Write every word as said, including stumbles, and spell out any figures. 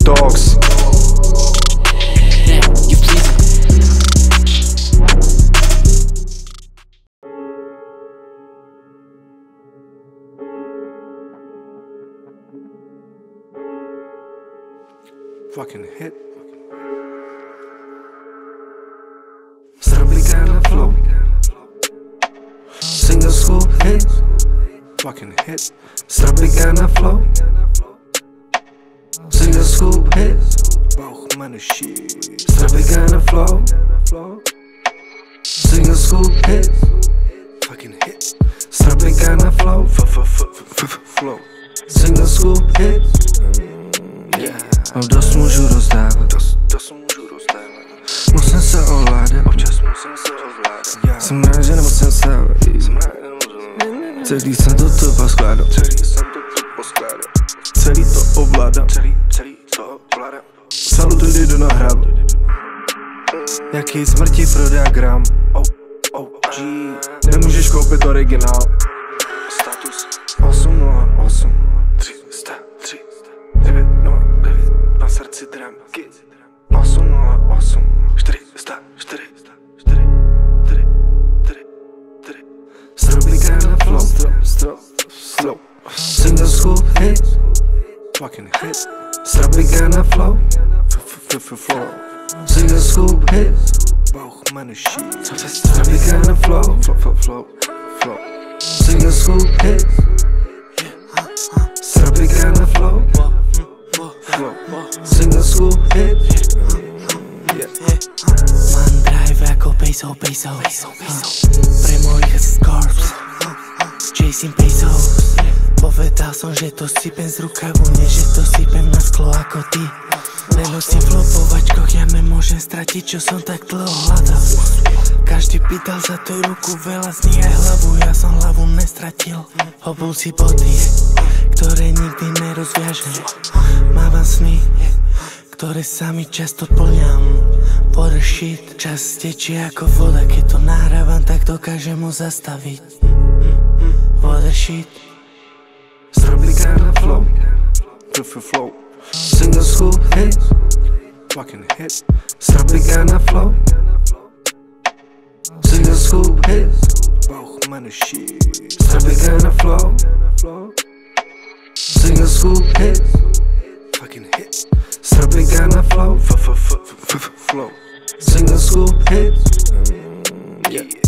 Toxxx. Fucking hit. Strawpicanna flow. Single school hit. Fucking hit. Strawpicanna flow. Single school hit. Bauch meine shit. Strawpicanna flow. Single school hit. Fucking hit. Strawpicanna flow. Flow. Single school hit. Yeah. No dost můžu rozdávat, dost, dost můžu rozdávat. Musím se ovládat, občas musím se ovládat. Yeah. Jsem rád, že nemusím stávat. Celý jsem to tu poskládat. Celý jsem to tu poskládat. Celý to ovládám. Celý, celý to ovládám. Saluty jdu nahrávat. Jaký smrti prodá gram. Oh, oh, G. Nemůžeš koupit originál. Status osm nula osm tři sta tři devět nula devět. Na srdci dramky osm nula osm čtyři sta čtyři čtyři čtyři čtyři čtyři. Strawpicanna flow. Straw, flow. Single school hit. Fucking hit. Strawpicanna flow. Flow. Single school hit. Bauch meine shit. Strawpicanna flow. Flow, flow, flow. Single school hit. Strawpicanna flow. Flow. Single school hit. Yeah. Man drive jako peso, peso. Pre mojich scorps. Chasing pesos. Povedal som, že to sypem z rukavu, nie že to sypem na sklo ako ty. Nenosím v lopovačkoch, ja nemôžem stratiť, čo som tak dlho hľadal. Každý pýtal za tú ruku, veľa z nich aj hlavu, ja som hlavu nestratil. Obul si boty, ktoré nikdy nerozviažem. Mávam sny, ktoré sa mi často plňam. Water shit, čas tečie ako voda, keď to nahrávam, tak dokážem ho zastaviť. Water shit. Strawpicanna flow. Flow. Single school hit. Fucking hit. Strawpicanna flow. Single school hit. Bauch meine shit. Strawpicanna flow. Single school hit. Fucking hit. Strawpicanna flow. Flow. Single school hit. Yeah.